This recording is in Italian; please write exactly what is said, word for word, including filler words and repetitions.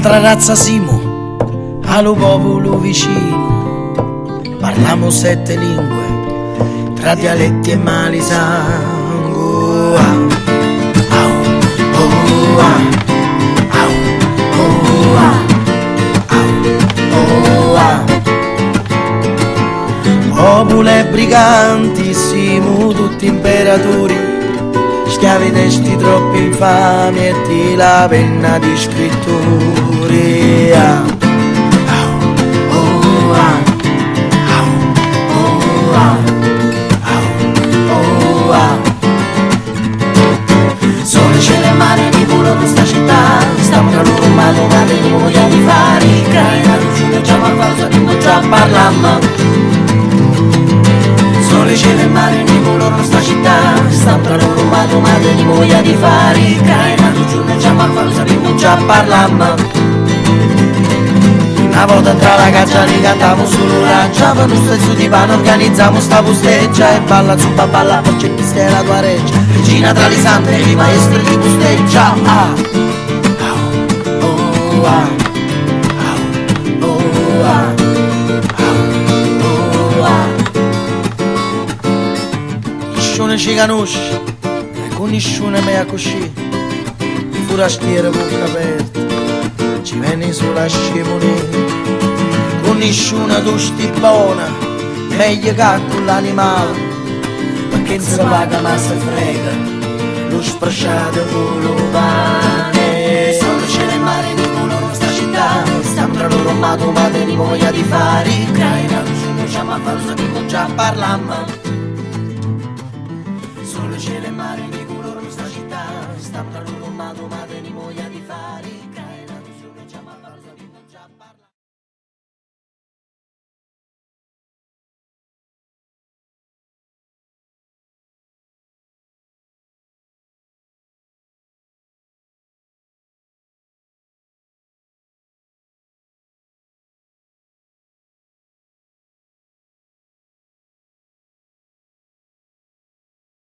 un'altra razza siamo, allo popolo vicino, parliamo sette lingue, tra dialetti e mali sangue. Au, oh, ah, au, oh, ah, au, oh, ah. Popolo e briganti, siamo tutti imperatori, schiavi testi troppi infami e di la penna di scrittori. Ah, oh, ah, oh, ah, oh, ah. Sole, cielo e mare di culo di sta città, stiamo tra loro mano, ma di voglia di fare i crai, la luce già ma falsa di non già parlammo. Sole, cielo e mare di culo di sta città, stiamo tra loro mano, ma di voglia di fare i crai, la luce già ma falsa di non già parlammo. Una volta tra la caccia ne cantavo solo raccia, per lo stesso divano organizziamo sta posteggia e balla su balla per c'è chi stia la tua reggia, regina tra le sante e i maestri di posteggia. Ah, oh, ah, oh, ah, oh, ah. Nessuno ci conosce e con nessuno mi ha così, i forastieri bocca aperta ci vieni sulla scimonetta, con nessuna tu sti buona, meglio che con l'animale, perché non si paga ma si frega, lo sprasciato con lo pane. Sole, cielo e mare di culo nostra città, stiamo tra loro amato ma di voglia di fare i crai, la luce non c'è ma falsa di non già parlammo. Sole, cielo e mare di culo nostra città, stiamo tra loro amato ma di voglia di fare